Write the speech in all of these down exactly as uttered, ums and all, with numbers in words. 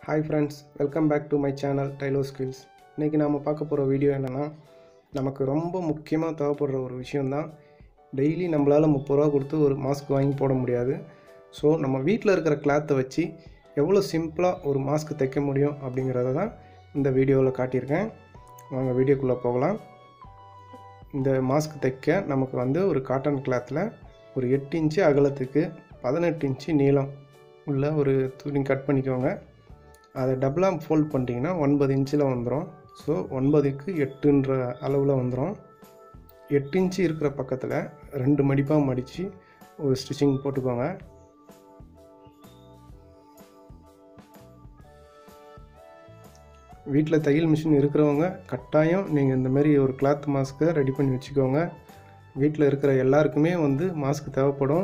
Hi friends, welcome back to my channel Tailor Skills. இன்னைக்கு நாம பார்க்க போற வீடியோ என்னன்னா நமக்கு ரொம்ப முக்கியமா தேவைப்படுற ஒரு விஷயம் தான். டெய்லி நம்மளால முப்பது ரூபாய் கொடுத்து ஒரு மாஸ்க் வாங்கி போட முடியாது. சோ நம்ம வீட்ல இருக்கிற கிளாத்தை வச்சு எவ்வளவு சிம்பிளா ஒரு மாஸ்க் தைக்க முடியும் அப்படிங்கறத தான் இந்த வீடியோல காட்டியிருக்கேன். வாங்க வீடியோக்குள்ள போகலாம். இந்த மாஸ்க் தைக்க நமக்கு வந்து ஒரு காட்டன் கிளாத்ல ஒரு எட்டு இன்ச் அகலத்துக்கு பதினெட்டு இன்ச் நீளம் உள்ள ஒரு துணி கட் பண்ணிக்கோங்க. அதை டபுளாக ஃபோல்ட் பண்ணிட்டீங்கன்னா ஒன்பது இன்ச்சில் வந்துடும். ஸோ ஒன்பதுக்கு எட்டுன்ற அளவில் வந்துடும். எட்டு இன்ச்சு இருக்கிற பக்கத்தில் ரெண்டு மடிப்பாக மடித்து ஒரு ஸ்டிச்சிங் போட்டுக்கோங்க. வீட்டில் தையல் மிஷின் இருக்கிறவங்க கட்டாயம் நீங்கள் இந்த மாதிரி ஒரு கிளாத் மாஸ்க்கை ரெடி பண்ணி வச்சுக்கோங்க. வீட்டில் இருக்கிற எல்லாருக்குமே வந்து மாஸ்க் தேவைப்படும்.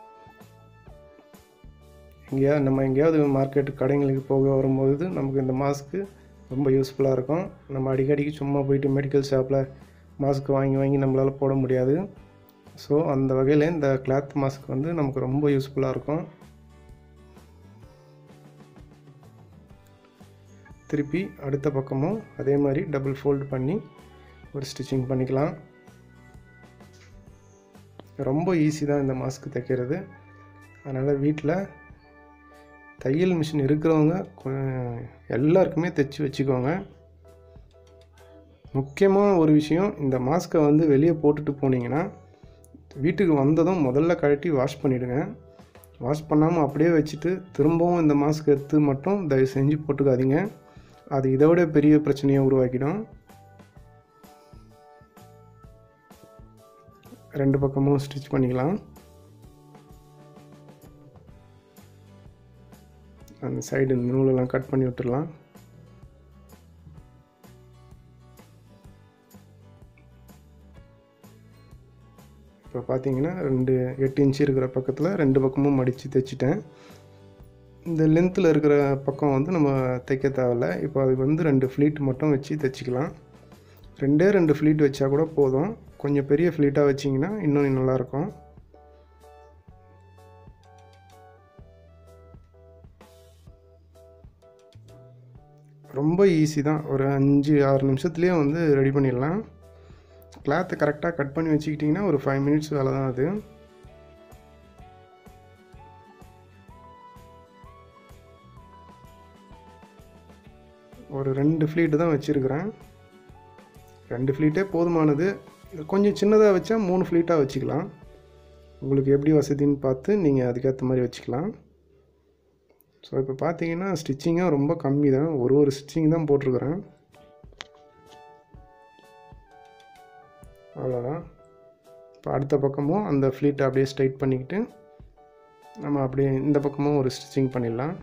எங்கேயா நம்ம எங்கேயாவது மார்க்கெட்டு கடைங்களுக்கு போக வரும்போது நமக்கு இந்த மாஸ்க்கு ரொம்ப யூஸ்ஃபுல்லாக இருக்கும். நம்ம அடிக்கடிக்கு சும்மா போயிட்டு மெடிக்கல் ஷாப்பில் மாஸ்க் வாங்கி வாங்கி நம்மளால் போட முடியாது. ஸோ அந்த வகையில் இந்த கிளாத் மாஸ்க் வந்து நமக்கு ரொம்ப யூஸ்ஃபுல்லாக இருக்கும். திருப்பி அடுத்த பக்கமும் அதே மாதிரி டபுள் ஃபோல்டு பண்ணி ஒரு ஸ்டிச்சிங் பண்ணிக்கலாம். ரொம்ப ஈஸி தான் இந்த மாஸ்க் தைக்கிறது. அதனால் வீட்டில் தையல் மிஷின் இருக்கிறவங்க எல்லாருக்குமே தைச்சி வச்சுக்கோங்க. முக்கியமான ஒரு விஷயம், இந்த மாஸ்க்கை வந்து வெளியே போட்டுட்டு போனீங்கன்னா வீட்டுக்கு வந்ததும் முதல்ல கழட்டி வாஷ் பண்ணிவிடுங்க. வாஷ் பண்ணாமல் அப்படியே வச்சுட்டு திரும்பவும் இந்த மாஸ்க் எடுத்து மட்டும் தயவு செஞ்சு போட்டுக்காதீங்க. அது இதை விட பெரிய பிரச்சனையை உருவாக்கிடும். ரெண்டு பக்கமும் ஸ்டிச் பண்ணிக்கலாம். அந்த சைடு நூலெல்லாம் கட் பண்ணி விட்டுடலாம். இப்போ பார்த்தீங்கன்னா ரெண்டு எட்டு இன்ச்சு இருக்கிற பக்கத்தில் ரெண்டு பக்கமும் மடித்து தைச்சிட்டேன். இந்த லென்த்தில் இருக்கிற பக்கம் வந்து நம்ம தைக்க தேவையில்ல. இப்போ அதுக்கு வந்து ரெண்டு ஃப்ளீட் மட்டும் வச்சு தைச்சிக்கலாம். ரெண்டே ரெண்டு ஃப்ளீட் வச்சா கூட போதும். கொஞ்சம் பெரிய ஃப்ளீட்டாக வச்சிங்கன்னா இன்னும் நல்லாயிருக்கும். ரொம்ப ஈஸி தான். ஒரு அஞ்சு ஆறு நிமிஷத்துலேயே வந்து ரெடி பண்ணிடலாம். கிளாத்தை கரெக்டாக கட் பண்ணி வச்சுக்கிட்டிங்கன்னா ஒரு ஃபைவ் மினிட்ஸ் வேலை தான் அது. ஒரு ரெண்டு ஃப்ளீட்டு தான் வச்சுருக்கிறேன். ரெண்டு ஃப்ளீட்டே போதுமானது. கொஞ்சம் சின்னதாக வச்சா மூணு ஃப்ளீட்டாக வச்சுக்கலாம். உங்களுக்கு எப்படி வசதின்னு பார்த்து நீங்கள் அதுக்கேற்ற மாதிரி வச்சுக்கலாம். ஸோ இப்போ பார்த்தீங்கன்னா ஸ்டிச்சிங்காக ரொம்ப கம்மி தான். ஒரு ஒரு ஸ்டிச்சிங் தான் போட்டிருக்கிறேன். அவ்வளோதான். இப்போ அடுத்த பக்கமும் அந்த ஃப்ளீட்டை அப்படியே ஸ்ட்ரைட் பண்ணிக்கிட்டு நம்ம அப்படியே இந்த பக்கமும் ஒரு ஸ்டிச்சிங் பண்ணிடலாம்.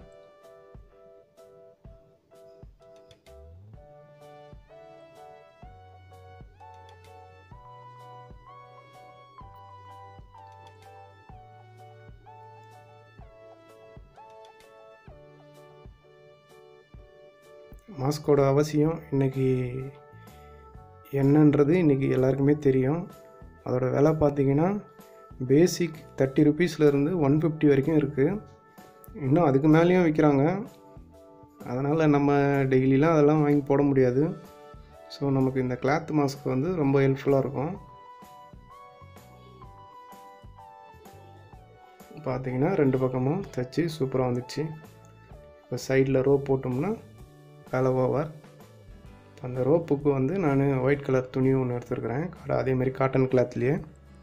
மாஸ்கோட அவசியம் இன்றைக்கி என்னன்றது இன்றைக்கி எல்லாருக்குமே தெரியும். அதோட விலை பார்த்திங்கன்னா பேசிக் தேர்ட்டி ருபீஸ்லேருந்து ஒன் ஃபிஃப்டி வரைக்கும் இருக்குது. இன்னும் அதுக்கு மேலேயும் விற்கிறாங்க. அதனால் நம்ம டெய்லிலாம் அதெல்லாம் வாங்கி போட முடியாது. ஸோ நமக்கு இந்த கிளாத் மாஸ்க் வந்து ரொம்ப ஹெல்ப்ஃபுல்லாக இருக்கும். பார்த்திங்கன்னா ரெண்டு பக்கமும் தைச்சி சூப்பராக வந்துடுச்சு. இப்போ சைடில் ரோப் போட்டோம்னா வேலை ஓவர். அந்த ரோப்புக்கு வந்து நான் ஒயிட் கலர் துணி ஒன்று எடுத்துருக்கிறேன். அதேமாதிரி காட்டன் கிளாத்லேயே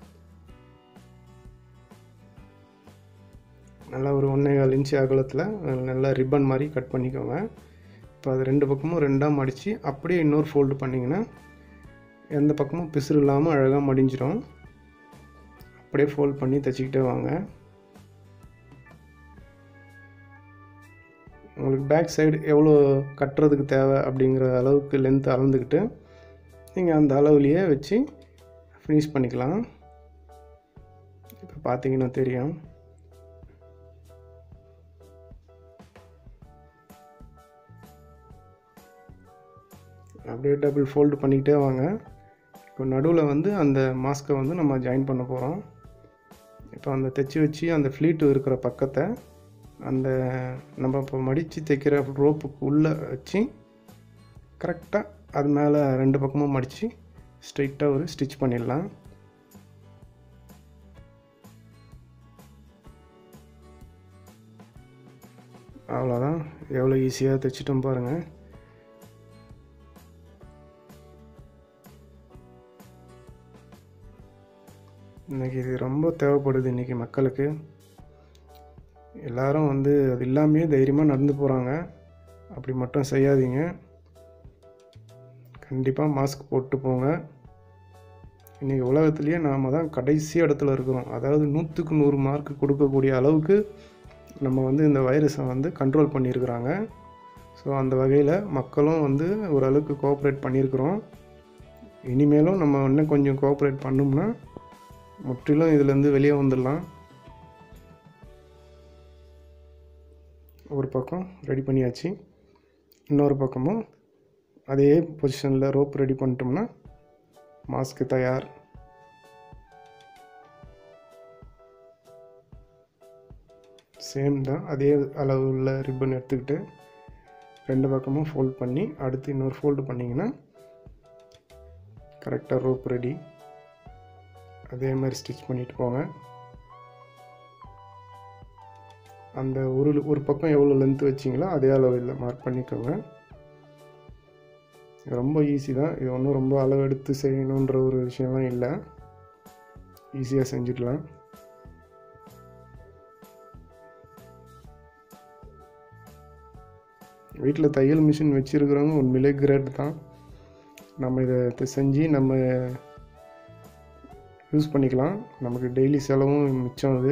நல்லா ஒரு ஒன்றே கால் இன்ச்சு அகலத்தில் நல்லா ரிப்பன் மாதிரி கட் பண்ணிக்கோங்க. இப்போ அது ரெண்டு பக்கமும் ரெண்டாக மடித்து அப்படியே இன்னொரு ஃபோல்டு பண்ணிங்கன்னா எந்த பக்கமும் பிசுறு இல்லாமல் அழகாக மடிஞ்சிடும். அப்படியே ஃபோல்ட் பண்ணி தைச்சிக்கிட்டே வாங்க. உங்களுக்கு பேக் சைடு எவ்வளோ கட்டுறதுக்கு தேவை அப்படிங்கிற அளவுக்கு லென்த் அளந்துக்கிட்டு நீங்கள் அந்த அளவுலேயே வச்சு ஃபினிஷ் பண்ணிக்கலாம். இப்போ பார்த்தீங்கன்னா தெரியும். அப்படியே டபுள் ஃபோல்டு பண்ணிக்கிட்டே வாங்க. இப்போ நடுவில் வந்து அந்த மாஸ்க்கை வந்து நம்ம ஜாயின் பண்ண போகிறோம். இப்போ அந்த தைச்சி வச்சு அந்த ஃப்ளீட்டு இருக்கிற பக்கத்தை அந்த நம்ம இப்போ மடித்து தைக்கிற ரோப்புக்கு உள்ளே வச்சு கரெக்டாக அது மேலே ரெண்டு பக்கமும் மடித்து ஸ்ட்ரைட்டாக ஒரு ஸ்டிச் பண்ணிடலாம். அவ்வளோதான், எவ்வளோ ஈஸியாக தைச்சிட்டோம் பாருங்கள். இன்றைக்கி இது ரொம்ப தேவைப்படுது. இன்றைக்கி மக்களுக்கு எல்லோரும் வந்து அது இல்லாமே தைரியமாக நடந்து போகிறாங்க. அப்படி மட்டும் செய்யாதீங்க. கண்டிப்பாக மாஸ்க் போட்டு போங்க. இன்றைக்கி உலகத்துலேயே நாம் தான் கடைசி இடத்துல இருக்கிறோம். அதாவது நூற்றுக்கு நூறு மார்க் கொடுக்கக்கூடிய அளவுக்கு நம்ம வந்து இந்த வைரஸை வந்து கண்ட்ரோல் பண்ணியிருக்கிறாங்க. ஸோ அந்த வகையில் மக்களும் வந்து ஓரளவுக்கு கோஆப்ரேட் பண்ணியிருக்கிறோம். இனிமேலும் நம்ம இன்னும் கொஞ்சம் கோஆப்ரேட் பண்ணோம்னா முற்றிலும் இதிலேருந்து வெளியே வந்துடலாம். ஒரு பக்கம் ரெடி பண்ணியாச்சு, இன்னொரு பக்கமும் அதே பொசிஷனில் ரோப் ரெடி பண்ணிட்டோம்னா மாஸ்க்கு தயார். சேம் தான், அதே அளவு உள்ள ரிப்பன் எடுத்துக்கிட்டு ரெண்டு பக்கமும் ஃபோல்ட் பண்ணி அடுத்து இன்னொரு ஃபோல்டு பண்ணிங்கன்னா கரெக்டாக ரோப் ரெடி. அதே மாதிரி ஸ்டிச் பண்ணிட்டு போங்க. அந்த ஒரு ஒரு பக்கம் எவ்வளோ லென்த்து வச்சிங்களோ அதே அளவில் மார்க் பண்ணிக்கோங்க. ரொம்ப ஈஸி தான், இது ஒன்றும் ரொம்ப அளவு எடுத்து செய்யணுன்ற ஒரு விஷயம்லாம் இல்லை, ஈஸியாக செஞ்சுக்கலாம். வீட்டில் தையல் மிஷின் வச்சுருக்கிறவங்க உண்மையிலே கிரேட் தான். நம்ம இதை செஞ்சு நம்ம யூஸ் பண்ணிக்கலாம். நமக்கு டெய்லி செலவும் மிச்சம். அது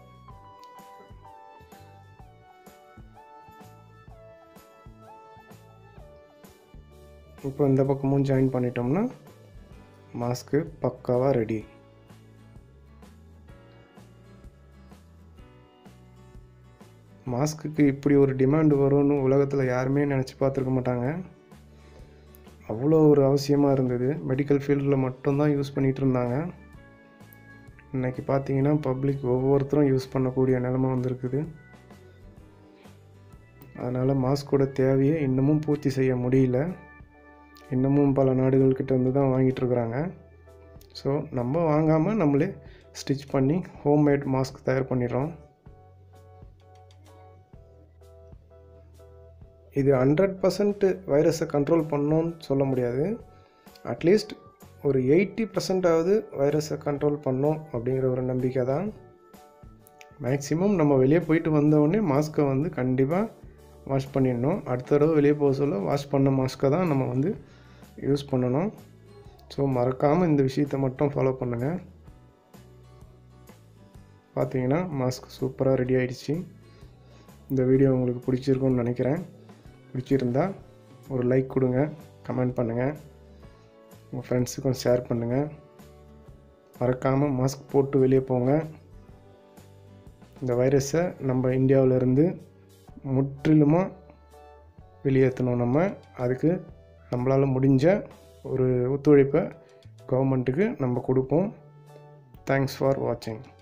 இப்போ இந்த பக்கமும் ஜாயின் பண்ணிட்டோம்னா மாஸ்க்கு பக்காவாக ரெடி. மாஸ்க்குக்கு இப்படி ஒரு டிமாண்ட் வரும்னு உலகத்தில் யாருமே நினச்சி பார்த்துருக்க மாட்டாங்க. அவ்வளோ ஒரு அவசியமாக இருந்தது. மெடிக்கல் ஃபீல்டில் மட்டும்தான் யூஸ் பண்ணிகிட்டு இருந்தாங்க. இன்றைக்கி பார்த்தீங்கன்னா பப்ளிக் ஒவ்வொருத்தரும் யூஸ் பண்ணக்கூடிய நிலைமை வந்திருக்குது. அதனால் மாஸ்கோட தேவையை இன்னமும் பூர்த்தி செய்ய முடியல. இன்னமும் பல நாடுகள்கிட்ட இருந்து தான் வாங்கிட்டுருக்குறாங்க. ஸோ நம்ம வாங்காமல் நம்மளே ஸ்டிச் பண்ணி ஹோம்மேட் மாஸ்க் தயார் பண்ணிடுறோம். இது ஹண்ட்ரட் பர்சன்ட் வைரஸை கண்ட்ரோல் பண்ணோன்னு சொல்ல முடியாது. அட்லீஸ்ட் ஒரு எயிட்டி பர்சன்டாவது வைரஸை கண்ட்ரோல் பண்ணோம் அப்படிங்கிற ஒரு நம்பிக்கை தான். மேக்ஸிமம் நம்ம வெளியே போயிட்டு வந்தோடனே மாஸ்க்கை வந்து கண்டிப்பாக வாஷ் பண்ணிடணும். அடுத்த தடவை வெளியே போக சொல்ல வாஷ் பண்ண மாஸ்க்கை தான் நம்ம வந்து யூஸ் பண்ணணும். ஸோ மறக்காமல் இந்த விஷயத்தை மட்டும் ஃபாலோ பண்ணுங்கள். பார்த்தீங்கன்னா மாஸ்க் சூப்பராக ரெடி ஆகிடுச்சு. இந்த வீடியோ உங்களுக்கு பிடிச்சிருக்குன்னு நினைக்கிறேன். பிடிச்சிருந்தா ஒரு லைக் கொடுங்க, கமெண்ட் பண்ணுங்கள், உங்கள் ஃப்ரெண்ட்ஸுக்கும் ஷேர் பண்ணுங்கள். மறக்காமல் மாஸ்க் போட்டு வெளியே போங்க. இந்த வைரஸை நம்ம இந்தியாவிலேருந்து முற்றிலுமாக வெளியேற்றணும். நம்ம அதுக்கு நம்மளால் முடிஞ்ச ஒரு ஒத்துழைப்பை கவர்மெண்ட்டுக்கு நம்ம கொடுப்போம். தேங்க்ஸ் ஃபார் வாட்சிங்.